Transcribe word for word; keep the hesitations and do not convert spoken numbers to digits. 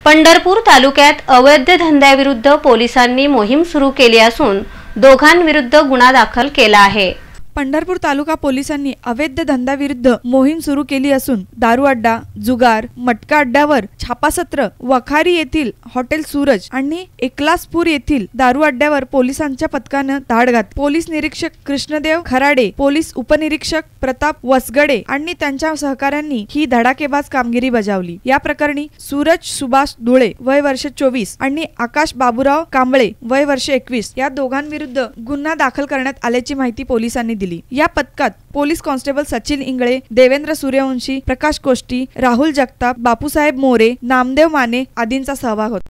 पंढरपूर तालुक्यात अवैध धंद्याविरुद्ध पोलिसांनी मोहीम सुरू केली असून दोघांविरुद्ध गुन्हा दाखल केला आहे। पंढरपूर तालुका पोलिसांनी अवैध धंद्याविरुद्ध मोहीम सुरू केली असून दारू अड्डा, जुगार, मटका अड्ड्यावर छापासत्र, वखारी येथील हॉटेल सूरज आणि एकलासपूर येथील दारू अड्ड्यावर पोलिसांच्या पथकाने धाड घातली। पोलीस निरीक्षक कृष्णदेव खराडे, पोलीस उपनिरीक्षक प्रताप वसगडे आणि त्यांच्या सहकाऱ्यांनी ही धडाकेबाज कामगिरी बजावली। या प्रकरणी सूरज सुभाष धुळे वय वर्ष चोवीस आणि आकाश बाबूराव कांबळे वय वर्ष एकवीस या दोघांविरुद्ध गुन्हा दाखल करण्यात आल्याची माहिती पोलिसांनी दिली। या पथकात पोलीस कॉन्स्टेबल सचिन इंगळे, देवेंद्र सूर्यवंशी, प्रकाश कोष्टी, राहुल जगताप, बापूसाहेब मोरे, नामदेव माने आदींचा सहभाग होता।